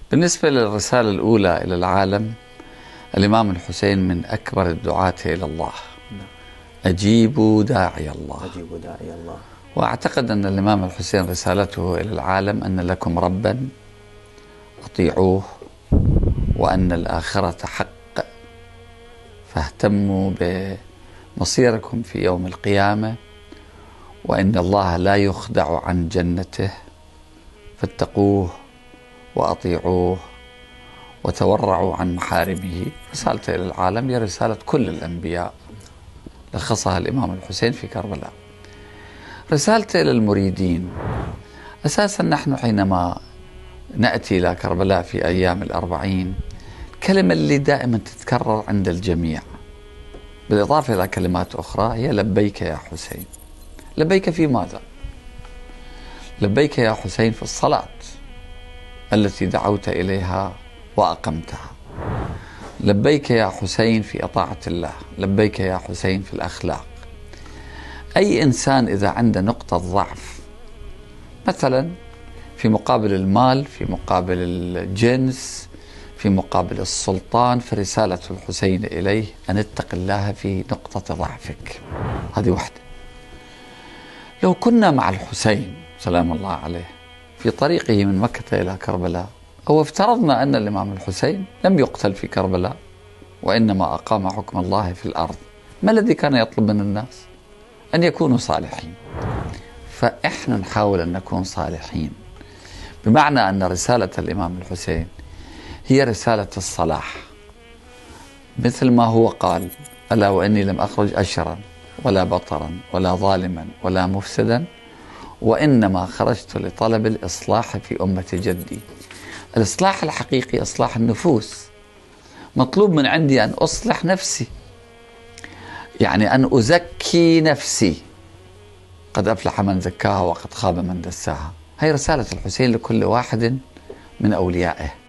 بالنسبة للرسالة الأولى إلى العالم، الإمام الحسين من أكبر الدعاة إلى الله. أجيبوا داعي الله. أجيبوا داعي الله. وأعتقد أن الإمام الحسين رسالته إلى العالم أن لكم ربا أطيعوه، وأن الآخرة حق، فاهتموا بمصيركم في يوم القيامة، وإن الله لا يخدع عن جنته، فاتقوه وأطيعوه وتورعوا عن محارمه. رسالته إلى العالم هي رسالة كل الأنبياء، لخصها الإمام الحسين في كربلاء. رسالته إلى المريدين، أساسا نحن حينما نأتي إلى كربلاء في أيام الأربعين، الكلمة اللي دائما تتكرر عند الجميع بالإضافة إلى كلمات أخرى هي لبيك يا حسين. لبيك في ماذا؟ لبيك يا حسين في الصلاة التي دعوت إليها وأقمتها. لبيك يا حسين في طاعة الله. لبيك يا حسين في الأخلاق. أي إنسان إذا عنده نقطة ضعف، مثلا في مقابل المال، في مقابل الجنس، في مقابل السلطان، فرسالة الحسين إليه أن اتق الله في نقطة ضعفك. هذه واحدة. لو كنا مع الحسين سلام الله عليه في طريقه من مكة إلى كربلاء، أو افترضنا أن الإمام الحسين لم يقتل في كربلاء وإنما أقام حكم الله في الأرض، ما الذي كان يطلب من الناس؟ أن يكونوا صالحين. فإحنا نحاول أن نكون صالحين، بمعنى أن رسالة الإمام الحسين هي رسالة الصلاح، مثل ما هو قال: ألا وإني لم أخرج أشرا ولا بطرا ولا ظالما ولا مفسدا، وإنما خرجت لطلب الإصلاح في أمة جدي. الإصلاح الحقيقي إصلاح النفوس. مطلوب من عندي أن أصلح نفسي، يعني أن أزكي نفسي. قد أفلح من زكاها وقد خاب من دساها. هي رسالة الحسين لكل واحد من أوليائه.